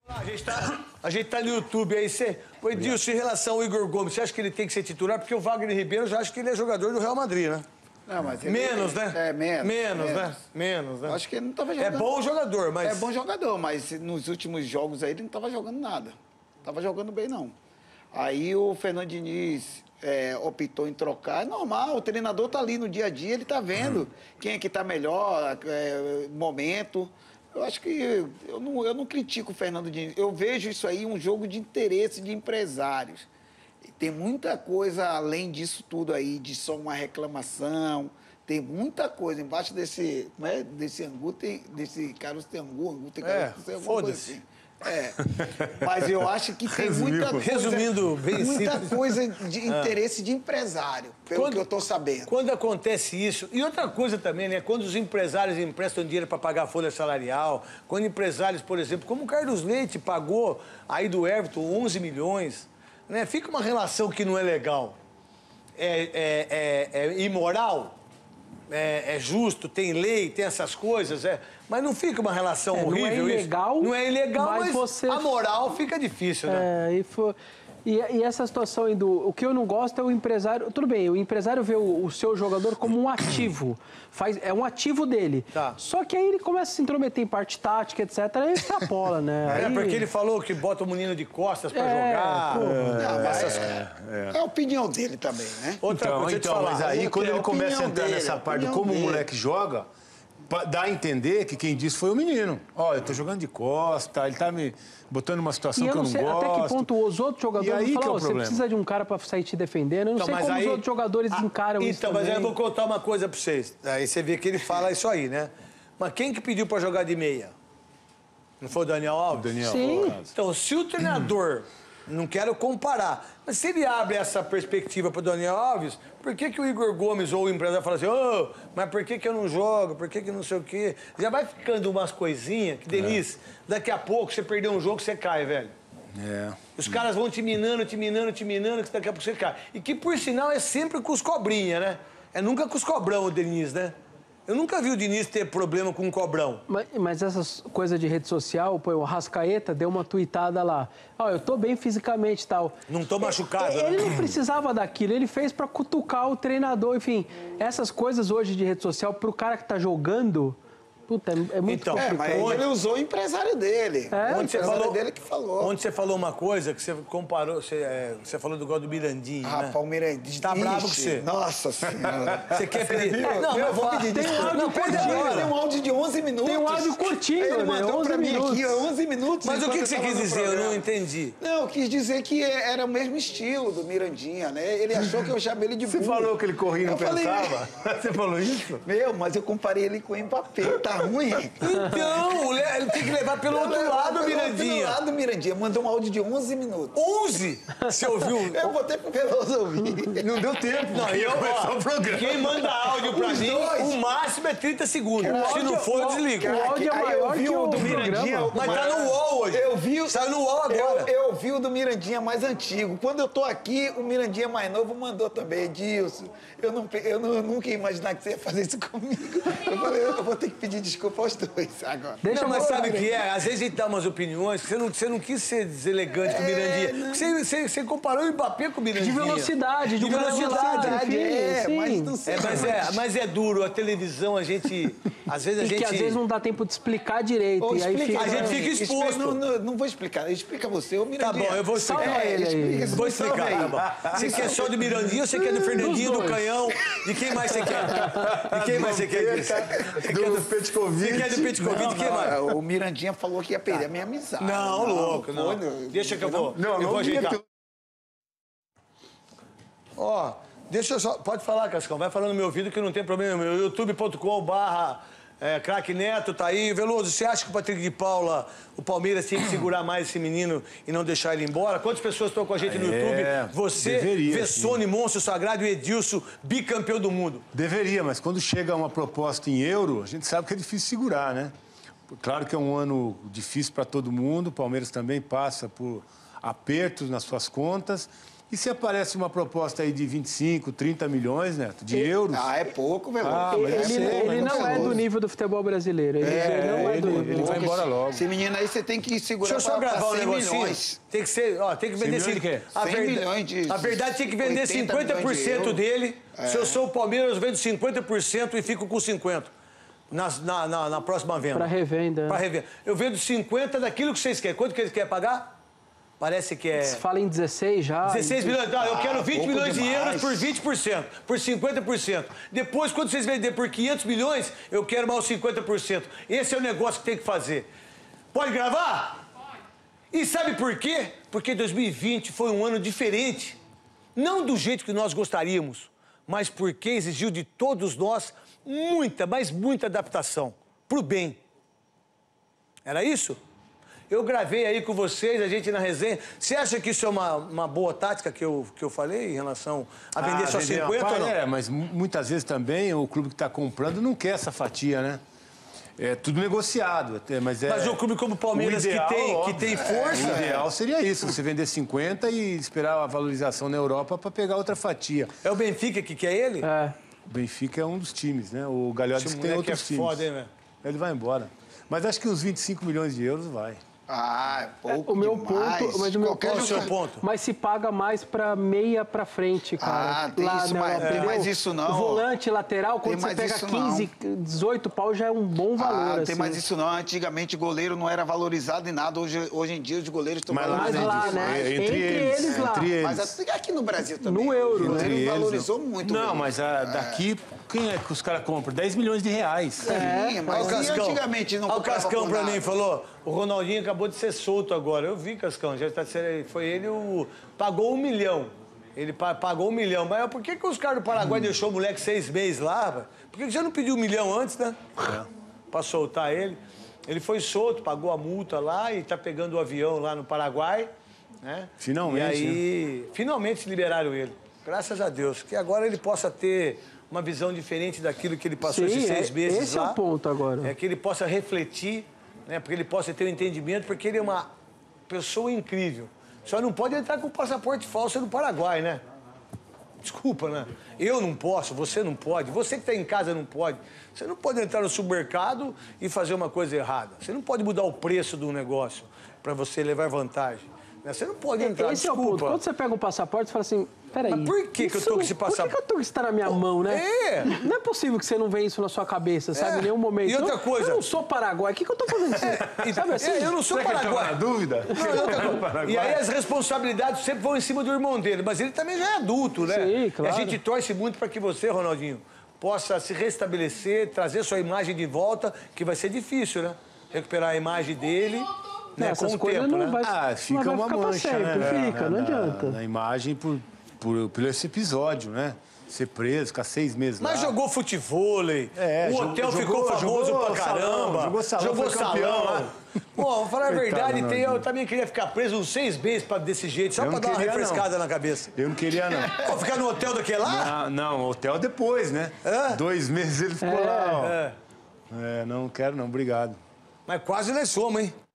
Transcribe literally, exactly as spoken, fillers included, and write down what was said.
A gente tá, a gente tá no YouTube aí. Você, o Edilson, em relação ao Igor Gomes, você acha que ele tem que ser titular? Porque o Wagner Ribeiro já acha que ele é jogador do Real Madrid, né? Não, mas ele, menos, é, né? É, menos. Menos, menos. né? Menos, né? Acho que ele não estava jogando. É bom jogador, mas... É bom jogador, mas nos últimos jogos aí ele não estava jogando nada. Não estava jogando bem, não. Aí o Fernando Diniz é, optou em trocar. É normal, o treinador tá ali no dia a dia, ele tá vendo uhum. quem é que tá melhor, é, momento. Eu acho que eu não, eu não critico o Fernando Diniz. Eu vejo isso aí um jogo de interesse de empresários. E tem muita coisa além disso tudo aí, de só uma reclamação. Tem muita coisa embaixo desse, como é? Desse angu, tem, desse caroço tem angu, angu tem caroço, tem alguma coisa assim. É, mas eu acho que tem muita coisa, Resumindo, bem muita simples. coisa de interesse ah. de empresário, pelo quando, que eu estou sabendo. Quando acontece isso, e outra coisa também, né? Quando os empresários emprestam dinheiro para pagar a folha salarial, quando empresários, por exemplo, como o Carlos Leite pagou aí do Everton onze milhões, né? Fica uma relação que não é legal. É, é, é, é imoral. É, é justo, tem lei, tem essas coisas, é, mas não fica uma relação é, horrível. Não é ilegal, isso. Não é ilegal, mas, mas você... a moral fica difícil, né? É, e, for... e, e essa situação aí do... O que eu não gosto é o empresário... Tudo bem, o empresário vê o, o seu jogador como um ativo. Faz, é um ativo dele. Tá. Só que aí ele começa a se intrometer em parte tática, etcétera, aí extrapola, né? Aí... É, porque ele falou que bota o menino de costas pra é, jogar. Pô, é, essas... é, é. é a opinião dele também, né? Outra então, coisa então, falar, mas aí quando ele começa a entrar dele, nessa parte de como dele. o moleque joga, dá a entender que quem disse foi o menino. Ó, oh, eu tô jogando de costa, ele tá me botando numa situação e eu que eu não sei gosto. Até que ponto os outros jogadores aí falam, que é o oh, você precisa de um cara para sair te defendendo. Eu não então, sei como aí... os outros jogadores ah, encaram então, isso Então, mas também. aí eu vou contar uma coisa para vocês. Aí você vê que ele fala isso aí, né? Mas quem que pediu para jogar de meia? Não foi o Daniel Alves? O Daniel. Sim. Então, se o treinador... Não quero comparar, mas se ele abre essa perspectiva para o Daniel Alves, por que, que o Igor Gomes ou o empresário fala assim, ô, oh, mas por que, que eu não jogo, por que, que não sei o quê? Já vai ficando umas coisinhas que, Denise, é. daqui a pouco você perder um jogo, você cai, velho. É. Os caras vão te minando, te minando, te minando, que daqui a pouco você cai. E que, por sinal, é sempre com os cobrinha, né? É nunca com os cobrão, o Denise, né? Eu nunca vi o Diniz ter problema com um cobrão. Mas, mas essas coisas de rede social, pô, o Arrascaeta deu uma tuitada lá. Ó, oh, eu tô bem fisicamente e tal. Não tô machucado, Ele, né? ele não precisava daquilo, ele fez pra cutucar o treinador, enfim. Essas coisas hoje de rede social, pro cara que tá jogando... Puta, é muito então, complicado. É, mas ele usou o empresário dele. É, o onde você empresário falou, dele que falou. Onde você falou uma coisa que você comparou, você, é, você falou do gol do Mirandinho, ah, né? Ah, o Mirandinho. Tá bravo com você. Nossa Senhora. Você quer pedir? Não, não, eu vou pedir desculpa. Tem um áudio curtinho. Tem um áudio de onze minutos. Tem um áudio curtinho, Ele mandou né? pra mim minutos. aqui, onze minutos. Mas o que, que você quis dizer? Eu não entendi. Não, eu quis dizer que era o mesmo estilo do Mirandinha, né? Ele achou que eu chamei ele de burro. Você falou que ele corria e não pensava? Você falou isso? Meu, mas eu comparei ele com o Mbappé. Tá ruim? Então... Não, ele tem que levar pelo outro lado, Mirandinha. Pelo lado, Mirandinha. Mandou um áudio de onze minutos. onze? Você ouviu? Eu botei pro Veloso ouvir. Não deu tempo. Não, eu, ó, o programa. Quem manda áudio pra mim, o máximo é trinta segundos. Se não for, eu desligo. O áudio é maior que o do Mirandinha. Mas tá no U O L hoje. Eu vi... Saiu no U O L agora. Eu, eu vi o do Mirandinha mais antigo. Quando eu tô aqui, o Mirandinha mais novo mandou também. Edilson, eu, não, eu, não, eu nunca ia imaginar que você ia fazer isso comigo. Eu falei, eu vou ter que pedir desculpa aos dois agora. Deixa não, mas sabe o que é? Às vezes a gente dá umas opiniões que você não, você não quis ser deselegante é, com o Mirandinha. Você, você, você comparou o Mbappé com o Mirandinha. De velocidade, de, de velocidade. velocidade. É, sim. mas não sei. É, mas, é, mas é duro. A televisão, a gente... Às vezes a e gente... que às vezes não dá tempo de explicar direito. Ou e aí explica, fica... A gente fica exposto. Explica, não, não, não vou explicar. Explica você, o Mirandinha. Tá bom, eu vou explicar. Salva ele aí. Explica, vou explicar, tá bom. Você quer só do Mirandinha ou você quer do Fernandinho, do Canhão? De quem mais você quer? De quem mais você quer? Do Petkovic. Você quer do Petkovic? De quem mais? O Mirandinha falou que ia perder a minha amizade. Não, não louco, não. não. Deixa que eu vou. Não, não, eu vou ajeitar. Ia... Ó, deixa eu só... Pode falar, Cascão. Vai falando no meu ouvido que não tem problema. Meu youtube ponto com barra É, craque Neto tá aí. Veloso, você acha que o Patrick de Paula, o Palmeiras, tinha que segurar mais esse menino e não deixar ele embora? Quantas pessoas estão com a gente no é, YouTube? Você, deveria, Vessone, Monstro Sagrado e Edilson, bicampeão do mundo. Deveria, mas quando chega uma proposta em euro, a gente sabe que é difícil segurar, né? Claro que é um ano difícil para todo mundo, o Palmeiras também passa por apertos nas suas contas, E se aparece uma proposta aí de vinte e cinco, trinta milhões, Neto, de euros? Ah, é pouco, velho. Ah, mas Ele, sei, ele mas não não é sei. do nível do futebol brasileiro. Ele, É, ele não é ele- do nível. ele vai embora logo. Esse menino aí você tem que segurar Deixa eu só pra- gravar pra um cem negocinho. milhões. Tem que ser, ó, tem que vender... cem milhões de quê? A cem verdade- milhões de- A verdade tem que vender oitenta cinquenta por cento milhões de dele. euros. Se eu sou o Palmeiras, eu vendo cinquenta por cento e fico com cinquenta por cento. Na, na, na, na próxima venda. Para revenda. Para revenda. Eu vendo cinquenta por cento daquilo que vocês querem. Quanto que eles querem pagar? Parece que é... Se fala em dezesseis já. dezesseis milhões. Não, eu quero vinte pouco milhões de demais. euros por vinte por cento, por cinquenta por cento. Depois, quando vocês vender por quinhentos milhões, eu quero mais os cinquenta por cento. Esse é o negócio que tem que fazer. Pode gravar? Pode. E sabe por quê? Porque dois mil e vinte foi um ano diferente. Não do jeito que nós gostaríamos, mas porque exigiu de todos nós muita, mas muita adaptação. Pro bem. Era isso? Eu gravei aí com vocês, a gente na resenha. Você acha que isso é uma, uma boa tática que eu, que eu falei em relação a vender Ah, só vender uma cinquenta ou parte, não? É, mas mu- muitas vezes também o clube que está comprando não quer essa fatia, né? É tudo negociado, até, mas é... Mas um clube como o Palmeiras, o ideal, que, tem, óbvio, que tem é, força... O ideal seria isso, você vender cinquenta e esperar a valorização na Europa para pegar outra fatia. É o Benfica que quer ele? É. O Benfica é um dos times, né? O Galhardo Esse disse que tem moleque outros é times. foda, hein, velho? Ele vai embora. Mas acho que uns vinte e cinco milhões de euros vai. Ah, é pouco O meu demais. ponto, mas o meu Qualquer Qual é o seu jogador- ponto? Mas se paga mais pra meia pra frente, cara. Ah, tem isso, na mas Europa, tem entendeu? mais isso não. Volante, lateral, quando Tem você mais pega isso quinze, dezoito pau já é um bom valor, Ah, não assim. tem mais isso não. Antigamente goleiro não era valorizado em nada. Hoje, hoje em dia os goleiros estão Mas lá, Mas valorizados lá, demais. né? É, entre Entre eles, eles lá. entre eles. Mas aqui no Brasil também. No euro, O né? goleiro Entre eles, valorizou muito. Não, mesmo. mas a, daqui, quem é que os caras compram? dez milhões de reais. Sim, Olha mas o e Cascão. antigamente não Olha o comprava Cascão por pra nada. mim, falou, o Ronaldinho acabou de ser solto agora. Eu vi, Cascão, já tá, foi ele o... Pagou um milhão. Ele pa- pagou um milhão. Mas por que, que os caras do Paraguai deixou o moleque seis meses lá? Rapaz? Por que, que já não pediu um milhão antes, né? É. Pra soltar ele. Ele foi solto, pagou a multa lá e tá pegando o avião lá no Paraguai. Né? Finalmente, E aí, finalmente liberaram ele. Graças a Deus. Que agora ele possa ter uma visão diferente daquilo que ele passou Sim, esses seis é- meses esse lá. é o ponto agora. É que ele possa refletir, né? Porque ele possa ter um entendimento, porque ele é uma pessoa incrível. Só não pode entrar com passaporte falso no Paraguai, né? Desculpa, né? Eu não posso, você não pode, você que está em casa não pode. Você não pode entrar no supermercado e fazer uma coisa errada. Você não pode mudar o preço do negócio para você levar vantagem. né? Você não pode entrar, Esse é o ponto. desculpa. Quando você pega um passaporte, você fala assim, peraí. Mas por que que eu isso tô com não- esse Por que, passaporte? que eu tô com isso tá na minha mão, né? É. Não é possível que você não venha isso na sua cabeça, sabe? É. Em nenhum momento. E outra Eu- coisa- Eu não sou paraguai, o que, que eu tô fazendo isso? E- Sabe assim? é, eu não sou Será que ele tava paraguai. na dúvida? Não, e outra coisa, Paraguai. e aí as responsabilidades sempre vão em cima do irmão dele, mas ele também já é adulto, né? Sim, claro. E a gente torce muito para que você, Ronaldinho, possa se restabelecer, trazer sua imagem de volta, que vai ser difícil, né? Recuperar a imagem dele, né? Com Essas o coisas tempo, não né? vai, Ah, não fica vai uma ficar pra mancha, sempre, né? fica, na, não na- adianta. Na imagem por, por, por esse episódio, né? Ser preso, ficar seis meses Mas lá. jogou futevôlei, É, o jogou- hotel ficou jogou- famoso jogou pra caramba. salão, jogou salão, foi campeão salão. lá. Pô, vou falar a Coitado, verdade, tem, eu Ronaldinho. também queria ficar preso uns seis meses pra, desse jeito, só Eu pra não dar uma queria, refrescada não. na cabeça. Eu não queria, não. Pô, ficar no hotel daquele lá? Ah, não, hotel depois, né? Hã? Dois meses ele ficou lá, ó. É. É, não quero não, obrigado. Mas quase nós somos, hein?